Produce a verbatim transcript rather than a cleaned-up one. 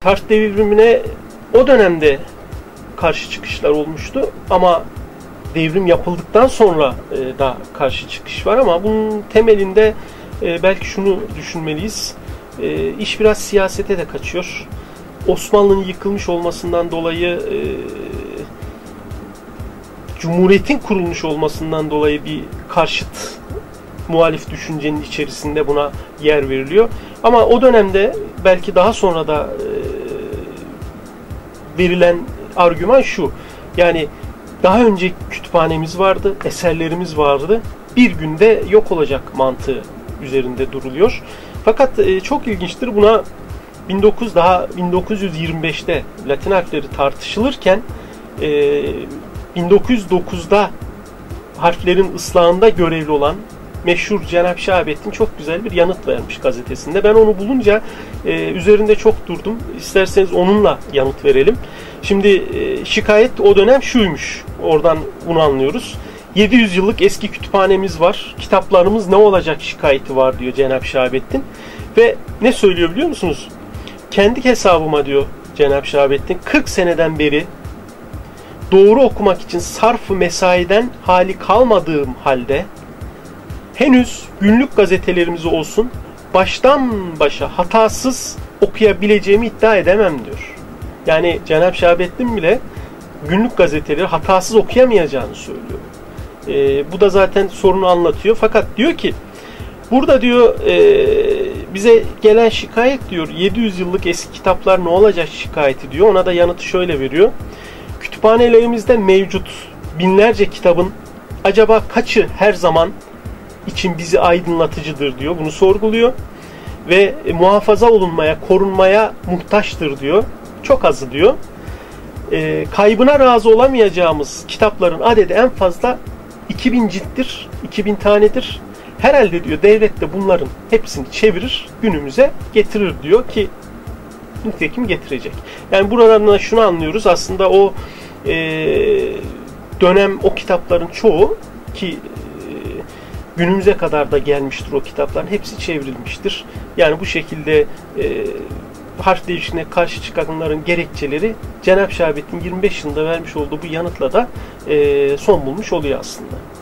harf devrimine o dönemde karşı çıkışlar olmuştu ama devrim yapıldıktan sonra e, da karşı çıkış var ama bunun temelinde e, belki şunu düşünmeliyiz. E, iş biraz siyasete de kaçıyor. Osmanlı'nın yıkılmış olmasından dolayı e, Cumhuriyet'in kurulmuş olmasından dolayı bir karşıt muhalif düşüncenin içerisinde buna yer veriliyor. Ama o dönemde belki daha sonra da e, verilen argüman şu. Yani daha önce kütüphanemiz vardı, eserlerimiz vardı. Bir günde yok olacak mantığı üzerinde duruluyor. Fakat e, çok ilginçtir. Buna bin dokuz daha bin dokuz yüz yirmi beşte Latin harfleri tartışılırken e, bin dokuz yüz dokuzda harflerin ıslahında görevli olan meşhur Cenab-ı Şahabettin çok güzel bir yanıt vermiş gazetesinde. Ben onu bulunca e, üzerinde çok durdum. İsterseniz onunla yanıt verelim. Şimdi e, şikayet o dönem şuymuş. Oradan bunu anlıyoruz. yedi yüz yıllık eski kütüphanemiz var. Kitaplarımız ne olacak şikayeti var diyor Cenab-ı Şahabettin. Ve ne söylüyor biliyor musunuz? Kendi hesabıma diyor Cenab-ı Şahabettin kırk seneden beri doğru okumak için sarf-ı mesaiden hali kalmadığım halde henüz günlük gazetelerimiz olsun baştan başa hatasız okuyabileceğimi iddia edemem diyor. Yani Cenab-ı Şahabettin bile günlük gazeteleri hatasız okuyamayacağını söylüyor. E, bu da zaten sorunu anlatıyor. Fakat diyor ki burada diyor e, bize gelen şikayet diyor yedi yüz yıllık eski kitaplar ne olacak şikayeti diyor. Ona da yanıtı şöyle veriyor. Kütüphanelerimizde mevcut binlerce kitabın acaba kaçı her zaman için bizi aydınlatıcıdır diyor. Bunu sorguluyor. Ve e, muhafaza olunmaya, korunmaya muhtaçtır diyor. Çok azı diyor. E, kaybına razı olamayacağımız kitapların adedi en fazla iki bin cilttir, iki bin tanedir. Herhalde diyor devlet de bunların hepsini çevirir, günümüze getirir diyor ki nitekim getirecek. Yani buradan şunu anlıyoruz. Aslında o e, dönem o kitapların çoğu ki günümüze kadar da gelmiştir o kitapların. Hepsi çevrilmiştir. Yani bu şekilde e, harf değişikliğine karşı çıkanların gerekçeleri Cenab-ı Şahabettin yirmi beş yılında vermiş olduğu bu yanıtla da e, son bulmuş oluyor aslında.